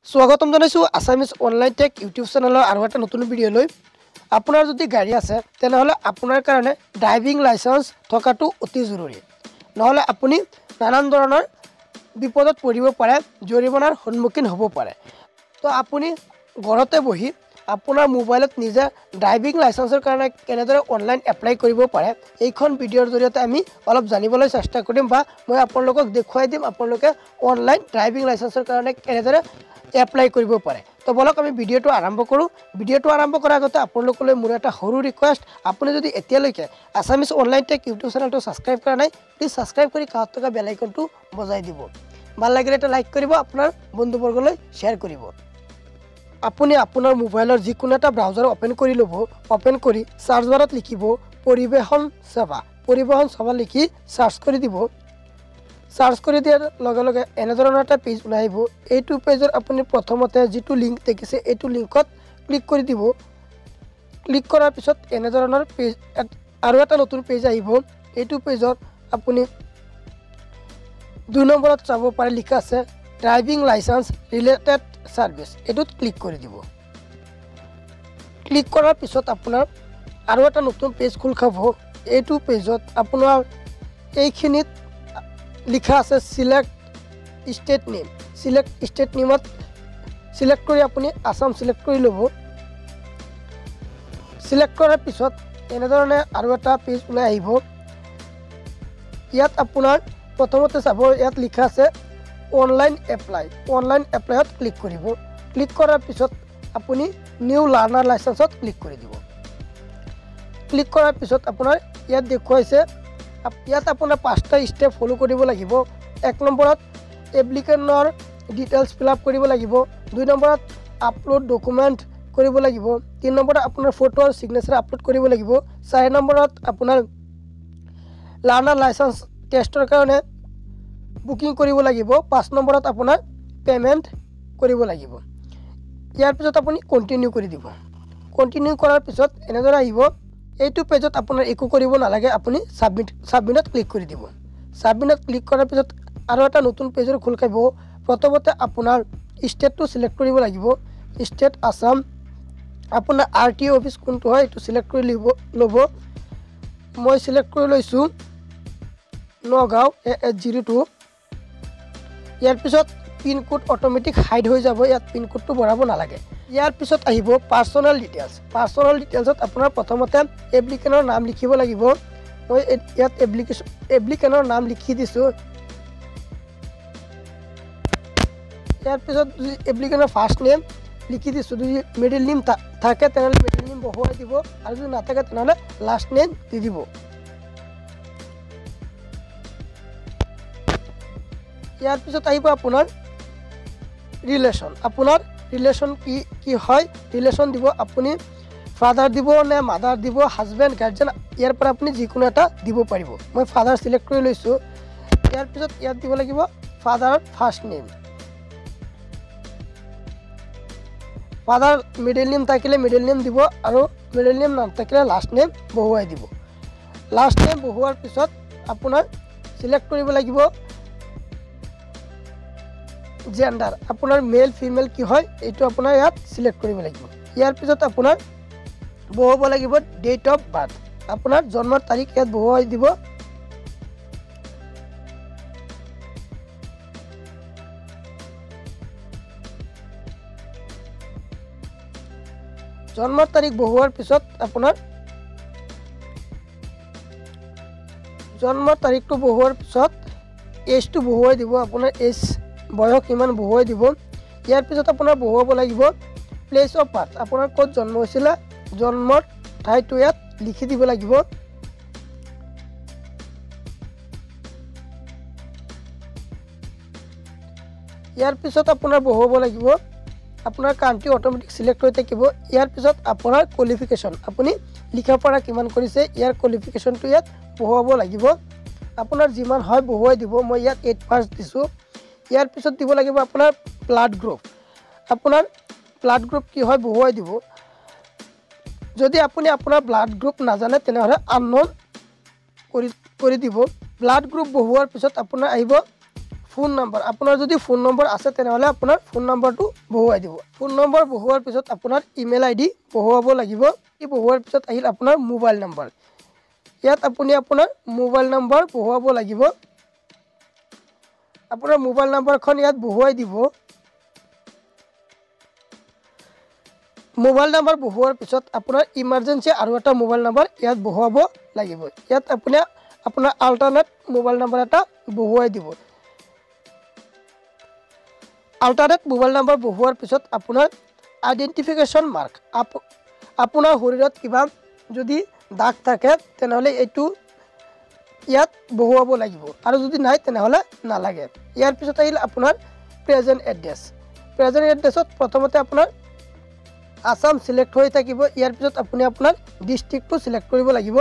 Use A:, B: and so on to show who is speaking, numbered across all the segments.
A: স্বাগতম জানাইছো Assamese online tech YouTube চেনেলৰ আৰু এটা নতুন ভিডিঅ' লৈ। আপোনাৰ যদি গাড়ী আছে তেনেহলে আপোনাৰ কাৰণে ড্ৰাইভিং লাইসেন্স থকাটো অতি জৰুৰী। নহলে আপুনি নানান ধৰণৰ বিপদত পৰিব পাৰে, জৰিমনাৰ সন্মুখীন হ'ব পাৰে। তো আপুনি ঘৰতে বহি আপোনাৰ মোবাইলত নিজে ড্ৰাইভিং লাইসেন্সৰ কাৰণে কেনেদৰে অনলাইন এপ্লাই কৰিব পাৰে এইখন ভিডিঅ'ৰ জৰিয়তে আমি অলপ জানিবলৈ চেষ্টা কৰিম বা মই আপোনালোকক দেখুৱাই দিম আপোনালোকে অনলাইন ড্ৰাইভিং লাইসেন্সৰ কাৰণে কেনেদৰে এপ্লাই কৰিব পাৰে। তো বলক আমি ভিডিঅ'টো আৰম্ভ কৰোঁ। ভিডিঅ'টো আৰম্ভ কৰাৰ আগতে আপোনালোকলৈ মোৰ এটা সৰু ৰিকুৱেষ্ট, আপুনি যদি এতিয়ালৈকে আসামিজ অনলাইন টেক ইউটিউব চেনেলটো ছাবস্ক্ৰাইব কৰা নাই প্লিজ ছাবস্ক্ৰাইব কৰি কাষত থকা বেল আইকনটো বজাই দিব। ভাল লাগিলে এটা লাইক কৰিব, আপোনাৰ বন্ধুবৰ্গলৈ শ্বেয়াৰ কৰিব। আপুনি আপোনাৰ মোবাইলৰ যিকোনো এটা ব্ৰাউজাৰ ওপেন কৰি ল'ব। ওপেন কৰি সাৰ্চ বাৰত লিখিব পৰিবহন সেৱা লিখি সাৰ্চ কৰি দিব। সাৰ্চ কৰি দিয়াৰ লগে লগে এনেধৰণৰ এটা পেজ ওলাই আহিব। এইটো পেজৰ আপুনি প্ৰথমতে যিটো লিংক দেখিছে এইটো লিংকত ক্লিক কৰি দিব। ক্লিক কৰাৰ পিছত এনেধৰণৰ পেজ আৰু এটা নতুন পেজ আহিব। এইটো পেজত আপুনি 2 নম্বৰত চাব পাৰে লিখা আছে ড্ৰাইভিং লাইসেন্স ৰিলেটেড সাৰ্ভিস। এটোত ক্লিক কৰি দিব। ক্লিক কৰাৰ পিছত আপোনাৰ আৰু এটা নতুন পেজ খোল খাব। এইটো পেজত আপোনাৰ এইখিনিত লিখা আছে select state name. Select state নেমত সিলেক্ট কৰি আপুনি আসাম সিলেক্ট কৰি ল'ব। সিলেক্ট কৰাৰ পিছত এনেধৰণে আৰু এটা পেজ ওলাই আহিব। ইয়াত আপোনাৰ প্ৰথমতে চাব ইয়াত লিখা আছে অনলাইন এপ্লাই। অনলাইন এপ্লাইত ক্লিক কৰিব। ক্লিক কৰাৰ পিছত আপুনি নিউ লাৰ্ণাৰ লাইসেন্সত ক্লিক কৰি দিব। ক্লিক কৰাৰ পিছত আপোনাৰ ইয়াত দেখুৱাইছে ইয়াত আপোনাৰ 5টা ষ্টেপ ফলো কৰিব লাগিব। 1 নম্বৰত এপ্লিকেণ্টৰ ডিটেইলছ ফিল আপ কৰিব লাগিব। 2 নম্বৰত আপলোড ডকুমেণ্ট কৰিব লাগিব। 3 নম্বৰত আপোনাৰ ফটো আৰু সিগনেচাৰ আপলোড কৰিব লাগিব। 4 নম্বৰত আপোনাৰ লাৰ্ণাৰ লাইসেন্স টেষ্টৰ কাৰণে বুকিং কৰিব লাগিব। 5 নম্বৰত আপোনাৰ পেমেণ্ট কৰিব লাগিব। ইয়াৰ পিছত আপুনি কন্টিনিউ কৰি দিব। কন্টিনিউ কৰাৰ পিছত এনেদৰে আহিব। এইটো পেজত আপোনাৰ একো কৰিব নালাগে, আপুনি সাবমিটত ক্লিক কৰি দিব। সাবমিটত ক্লিক কৰাৰ পিছত আৰু এটা নতুন পেজৰ খোল খাব। প্ৰথমতে আপোনাৰ ষ্টেটটো সিলেক্ট কৰিব লাগিব। ষ্টেট আসাম। আপোনাৰ RTO অফিচ কোনটো হয় এইটো সিলেক্ট কৰি ল'ব। মই সিলেক্ট কৰি লৈছোঁ নগাঁও AH02। ইয়াৰ পিছত পিন কোড অটোমেটিক হাইড হৈ যাব, ইয়াত পিন কোডটো ভৰাব নালাগে। ইয়াৰ পিছত আহিব পাৰ্সোনেল ডিটেইলছ। পাৰ্সোনেল ডিটেইলছত আপোনাৰ প্ৰথমতে এপ্লিকেণ্টৰ নাম লিখিব লাগিব। মই ইয়াত এপ্লিকেণ্টৰ নাম লিখি দিছোঁ। ইয়াৰ পিছত যদি এপ্লিকেণ্টৰ ফাৰ্ষ্ট নেম লিখি দিছোঁ, যদি মিডিল নেম থাকে তেনেহ'লে মিডিল নেম বহুৱাই দিব, আৰু যদি নাথাকে তেনেহ'লে লাষ্ট নেম দি দিব। ইয়াৰ পিছত আহিব আপোনাৰ ৰিলেশ্যন। আপোনাৰ ৰিলেশ্যন কি হয় ৰিলেশ্যন দিব। আপুনি ফাদাৰ দিব নে মাদাৰ দিব, হাজবেণ্ড, গাৰ্জেন, ইয়াৰ পৰা আপুনি যিকোনো এটা দিব পাৰিব। মই ফাদাৰ সিলেক্ট কৰি লৈছোঁ। ইয়াৰ পিছত ইয়াত দিব লাগিব ফাদাৰৰ first name. Father middle name থাকিলে মিডিল নেম দিব, আৰু মিডিল নেম নাথাকিলে লাষ্ট নেম বহুৱাই দিব। লাষ্ট নেম বহুৱাৰ পিছত আপোনাৰ সিলেক্ট কৰিব লাগিব জেণ্ডাৰ। আপোনাৰ মেল ফিমেল কি হয় এইটো আপোনাৰ ইয়াত সিলেক্ট কৰিব লাগিব। ইয়াৰ পিছত আপোনাৰ বহুৱাব লাগিব ডেট অফ বাৰ্থ। আপোনাৰ জন্মৰ তাৰিখ ইয়াত বহুৱাই দিব। জন্মৰ তাৰিখ বহুৱাৰ পিছত আপোনাৰ জন্মৰ তাৰিখটো বহুৱাৰ পিছত এজটো বহুৱাই দিব। আপোনাৰ এজ বয়স কিমান বহুৱাই দিব। ইয়াৰ পিছত আপোনাৰ বহুৱাব লাগিব প্লেচ অফ বাৰ্থ। আপোনাৰ ক'ত জন্ম হৈছিলে জন্মৰ ঠাইটো ইয়াত লিখি দিব লাগিব। ইয়াৰ পিছত আপোনাৰ বহুৱাব লাগিব আপোনাৰ কাণ্ট্ৰি অটোমেটিক সিলেক্ট হৈ থাকিব। ইয়াৰ পিছত আপোনাৰ কোৱালিফিকেশ্যন, আপুনি লিখা পঢ়া কিমান কৰিছে ইয়াৰ কোৱালিফিকেশ্যনটো ইয়াত বহুৱাব লাগিব। আপোনাৰ যিমান হয় বহুৱাই দিব। মই ইয়াত 8 পাছ দিছোঁ। ইয়াৰ পিছত দিব লাগিব আপোনাৰ ব্লাড গ্ৰুপ। আপোনাৰ ব্লাড গ্ৰুপ কি হয় বহুৱাই দিব। যদি আপুনি আপোনাৰ ব্লাড গ্ৰুপ নাজানে তেনেহ'লে আননোন কৰি দিব। ব্লাড গ্ৰুপ বহুৱাৰ পিছত আপোনাৰ আহিব ফোন নম্বৰ আপোনাৰ যদি ফোন নম্বৰ আছে তেনেহ'লে আপোনাৰ ফোন নম্বৰটো বহুৱাই দিব। ফোন নম্বৰ বহুৱাৰ পিছত আপোনাৰ ইমেইল আইডি বহুৱাব লাগিব। ই বহুৱাৰ পিছত আহিল আপোনাৰ মোবাইল নম্বৰ। ইয়াত আপুনি আপোনাৰ মোবাইল নম্বৰ বহুৱাব লাগিব। আপোনাৰ মোবাইল নম্বৰখন ইয়াত বহুৱাই দিব। মোবাইল নম্বৰ বহুৱাৰ পিছত আপোনাৰ ইমাৰ্জেঞ্চি আৰু এটা মোবাইল নম্বৰ ইয়াত বহুৱাব লাগিব। ইয়াত আপুনি আপোনাৰ আল্টাৰনেট মোবাইল নম্বৰ এটা বহুৱাই দিব। আল্টাৰনেট মোবাইল নম্বৰ বহুৱাৰ পিছত আপোনাৰ আইডেণ্টিফিকেশ্যন মাৰ্ক আপোনাৰ শৰীৰত কিবা যদি দাগ থাকে তেনেহ'লে এইটো ইয়াত বহুৱাব লাগিব আৰু যদি নাই তেনেহ'লে নালাগে। ইয়াৰ পিছত আহিল আপোনাৰ প্ৰেজেণ্ট এড্ৰেছ। প্ৰেজেণ্ট এড্ৰেছত প্ৰথমতে আপোনাৰ আসাম সিলেক্ট হৈ থাকিব। ইয়াৰ পিছত আপুনি আপোনাৰ ডিষ্ট্ৰিক্টটো সিলেক্ট কৰিব লাগিব।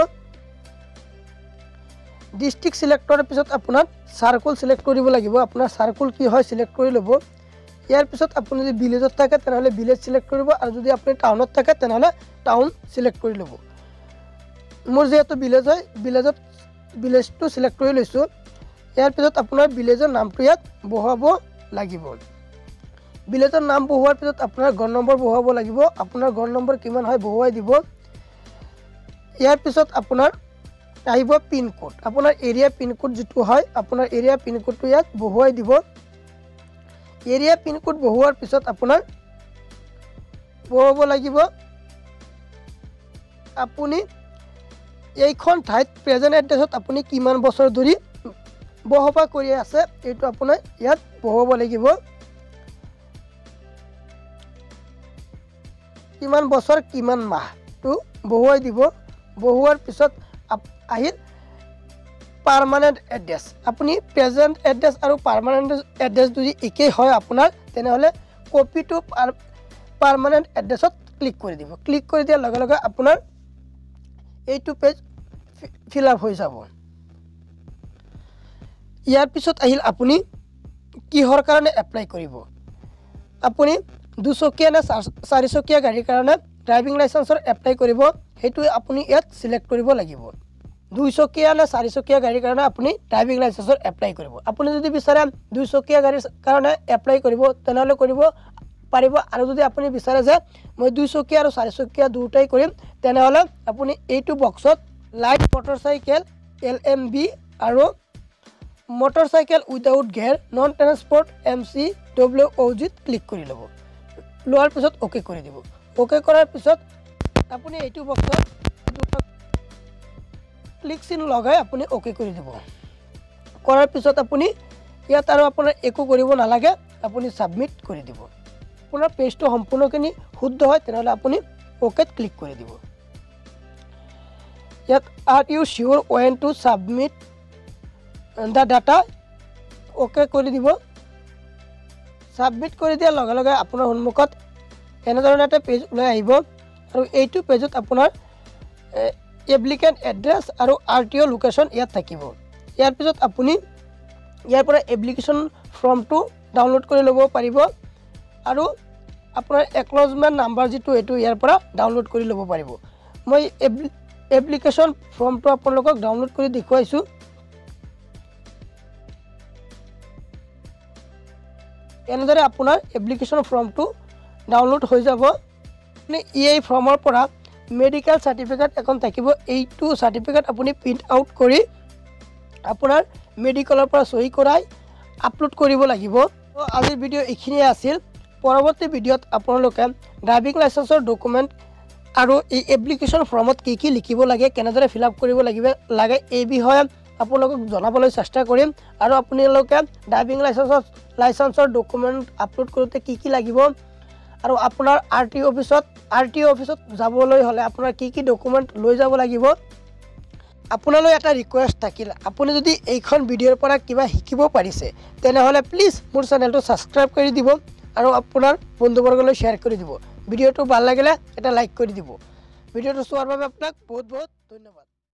A: ডিষ্ট্ৰিক্ট সিলেক্ট কৰাৰ পিছত আপোনাৰ সাৰ্কুল সিলেক্ট কৰিব লাগিব। আপোনাৰ সাৰ্কুল কি হয় সিলেক্ট কৰি ল'ব। ইয়াৰ পিছত আপুনি যদি ভিলেজত থাকে তেনেহ'লে ভিলেজ সিলেক্ট কৰিব আৰু যদি আপুনি টাউনত থাকে তেনেহ'লে টাউন সিলেক্ট কৰি ল'ব। মোৰ যেহেতু ভিলেজ হয় ভিলেজটো সিলেক্ট কৰি লৈছোঁ। ইয়াৰ পিছত আপোনাৰ ভিলেজৰ নামটো ইয়াত বহুৱাব লাগিব। ভিলেজৰ নাম বহুৱাৰ পিছত আপোনাৰ ঘৰ নম্বৰ বহুৱাব লাগিব। আপোনাৰ ঘৰ নম্বৰ কিমান হয় বহুৱাই দিব। ইয়াৰ পিছত আপোনাৰ আহিব পিনক'ড। আপোনাৰ এৰিয়া পিনক'ড যিটো হয় আপোনাৰ এৰিয়া পিনক'ডটো ইয়াত বহুৱাই দিব। এৰিয়া পিনক'ড বহুৱাৰ পিছত আপোনাৰ বহুৱাব লাগিব আপুনি এইখন ঠাইত প্ৰেজেণ্ট এড্ৰেছত আপুনি কিমান বছৰ ধৰি বসবাস কৰি আছে এইটো আপোনাৰ ইয়াত বহুৱাব লাগিব। কিমান বছৰ কিমান মাহটো বহুৱাই দিব। বহুৱাৰ পিছত আহিল পাৰ্মানেণ্ট এড্ৰেছ। আপুনি প্ৰেজেণ্ট এড্ৰেছ আৰু পাৰ্মানেণ্ট এড্ৰেছ যদি একেই হয় আপোনাৰ তেনেহ'লে কপি টু পাৰ্মানেণ্ট এড্ৰেছত ক্লিক কৰি দিব। ক্লিক কৰি দিয়াৰ লগে লগে আপোনাৰ এইটো পেজ ফিল আপ হৈ যাব। ইয়াৰ পিছত আহিল আপুনি কিহৰ কাৰণে এপ্লাই কৰিব। আপুনি দুচকীয়া নে চাৰিচকীয়া গাড়ীৰ কাৰণে ড্ৰাইভিং লাইচেন্সৰ এপ্লাই কৰিব সেইটো আপুনি ইয়াত সিলেক্ট কৰিব লাগিব। দুইচকীয়া নে চাৰিচকীয়া গাড়ীৰ কাৰণে আপুনি ড্ৰাইভিং লাইচেন্সৰ এপ্লাই কৰিব। আপুনি যদি বিচাৰে দুইচকীয়া গাড়ীৰ কাৰণে এপ্লাই কৰিব তেনেহ'লে কৰিব পাৰিব আৰু যদি আপুনি বিচাৰে যে মই দুইচকীয়া আৰু চাৰিচকীয়া দুয়োটাই কৰিম তেনেহ'লে আপুনি এইটো বক্সত লাইট মটৰচাইকেল LMB আৰু motorcycle without gear non transport MCWOG click কৰি ল'ব। লোৱাৰ পিছত অ'কে কৰি দিব। অ'কে কৰাৰ পিছত আপুনি এইটো বক্সত ক্লিক চিন লগাই আপুনি অ'কে কৰি দিব। কৰাৰ পিছত আপুনি ইয়াত আৰু আপোনাৰ একো কৰিব নালাগে আপুনি ছাবমিট কৰি দিব। আপোনাৰ পেজটো সম্পূৰ্ণখিনি শুদ্ধ হয় তেনেহ'লে আপুনি অ'কেত ক্লিক কৰি দিব। ইয়াত আৰ ইউ চিয়'ৰ ৱেন to submit the data okay কৰি দিব। ছাবমিট কৰি দিয়াৰ লগে লগে আপোনাৰ সন্মুখত এনেধৰণৰ এটা পেজ ওলাই আহিব আৰু এইটো পেজত আপোনাৰ এপ্লিকেণ্ট এড্ৰেছ আৰু RTO লোকেশ্যন ইয়াত থাকিব। ইয়াৰ পিছত আপুনি ইয়াৰ পৰা এপ্লিকেশ্যন ফৰ্মটো ডাউনলোড কৰি ল'ব পাৰিব আৰু আপোনাৰ একন'লেজমেণ্ট নাম্বাৰ যিটো এইটো ইয়াৰ পৰা ডাউনলোড কৰি ল'ব পাৰিব। মই এপ্লিকেশ্যন ফৰ্মটো আপোনালোকক ডাউনলোড কৰি দেখুৱাইছোঁ। এনেদৰে আপোনাৰ এপ্লিকেশ্যন ফৰ্মটো ডাউনলোড হৈ যাব। এই ফৰ্মৰ পৰা মেডিকেল চাৰ্টিফিকেট এখন থাকিব। এইটো চাৰ্টিফিকেট আপুনি প্ৰিণ্ট আউট কৰি আপোনাৰ মেডিকেলৰ পৰা চহী কৰাই আপলোড কৰিব লাগিব। তো আজিৰ ভিডিঅ' এইখিনিয়ে আছিল। পৰৱৰ্তী ভিডিঅ'ত আপোনালোকে ড্ৰাইভিং লাইচেন্সৰ ডকুমেণ্ট আৰু এই এপ্লিকেশ্যন ফৰ্মত কি কি লিখিব লাগে কেনেদৰে ফিল আপ কৰিব লাগে এই বিষয়ে আপোনালোকক জনাবলৈ চেষ্টা কৰিম আৰু আপোনালোকে ড্ৰাইভিং লাইচেন্সৰ ডকুমেণ্ট আপলোড কৰোঁতে কি কি লাগিব আৰু আপোনাৰ RTO অফিচত যাবলৈ হ'লে আপোনাৰ কি কি ডকুমেণ্ট লৈ যাব লাগিব। আপোনালৈ এটা ৰিকুৱেষ্ট থাকিল, আপুনি যদি এইখন ভিডিঅ'ৰ পৰা কিবা শিকিব পাৰিছে তেনেহ'লে প্লিজ মোৰ চেনেলটো ছাবস্ক্ৰাইব কৰি দিব আৰু আপোনাৰ বন্ধুবৰ্গলৈ শ্বেয়াৰ কৰি দিব। ভিডিঅ'টো ভাল লাগিলে এটা লাইক কৰি দিব। ভিডিঅ'টো চোৱাৰ বাবে আপোনাক বহুত বহুত ধন্যবাদ।